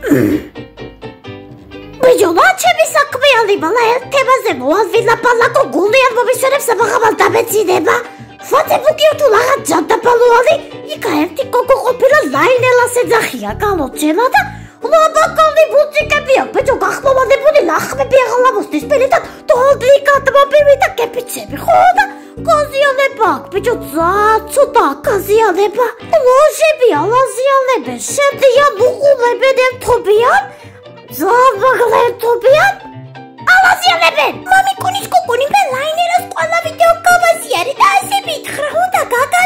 ბიჭო, ჩემი საქმეალი მალა ერთ თემაზე მოავილაპალაკო გულიან მომისვენებს ამაღამალ დამეცინება. ვატებუკიო თუ რაღაც ჯანდაბალოალი, იქა ერთი კოკო ყოფილა ლაინელას ეძახია გალოჩელა და ლაბაკალი ბუციკები აქვს, ბიჭო, გახმოვანებული ლახმები აღლამოსთვის პირი და დოლდლიკად მობივი და კეპიცები, ხო და გაზიანება აქვს, ბიჭო, ცოტა გაზიანება. ლოჟები ალაზიანებენ, შედიან, უყურებენ, ერთობიან, ზაბაღლერთობიან, ალაზიანებენ. მამიკუნის კუკუნი მე ლაინერას ყველა ვიდეო გავაზიარი და ასე მითხრა, ხო და გაგა